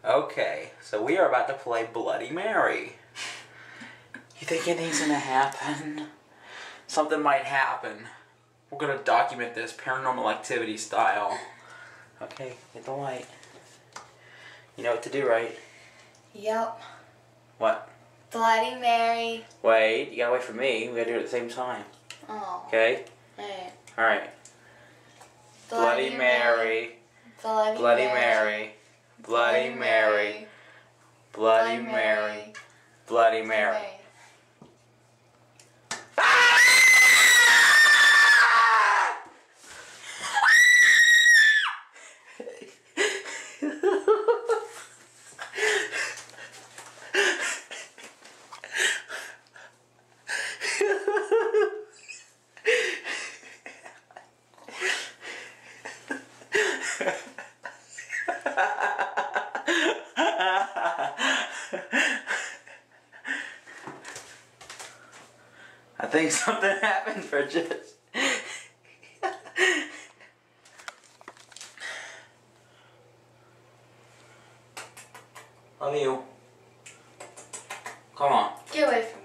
Okay, so we are about to play Bloody Mary. You think anything's gonna happen? Something might happen. We're gonna document this paranormal activity style. Okay, get the light. You know what to do, right? Yep. What? Bloody Mary. Wait, you gotta wait for me. We gotta do it at the same time. Oh. Okay? Alright. Alright. Bloody Mary. Bloody Mary. Bloody Mary. Bloody Mary. Bloody Mary. I think something happened for just... Love you. Come on. Get away from me.